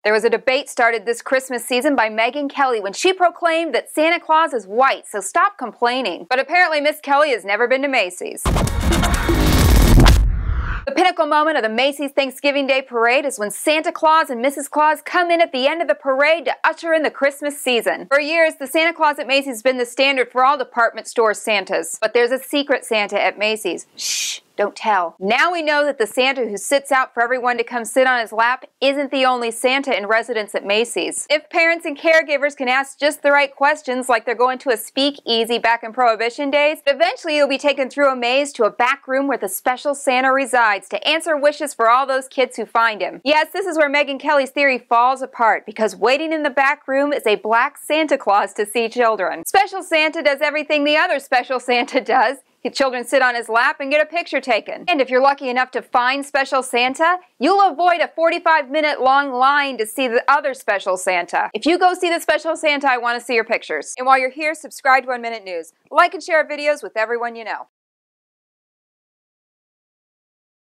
There was a debate started this Christmas season by Megyn Kelly when she proclaimed that Santa Claus is white, so stop complaining. But apparently Miss Kelly has never been to Macy's. The pinnacle moment of the Macy's Thanksgiving Day Parade is when Santa Claus and Mrs. Claus come in at the end of the parade to usher in the Christmas season. For years, the Santa Claus at Macy's has been the standard for all department store Santas. But there's a secret Santa at Macy's. Shh! Don't tell. Now we know that the Santa who sits out for everyone to come sit on his lap isn't the only Santa in residence at Macy's. If parents and caregivers can ask just the right questions like they're going to a speakeasy back in Prohibition days, eventually you'll be taken through a maze to a back room where the special Santa resides to answer wishes for all those kids who find him. Yes, this is where Megyn Kelly's theory falls apart, because waiting in the back room is a black Santa Claus to see children. Special Santa does everything the other Special Santa does. Children sit on his lap and get a picture taken. And if you're lucky enough to find Special Santa, you'll avoid a 45-minute long line to see the other Special Santa. If you go see the Special Santa, I want to see your pictures. And while you're here, subscribe to 1 Minute News. Like and share our videos with everyone you know.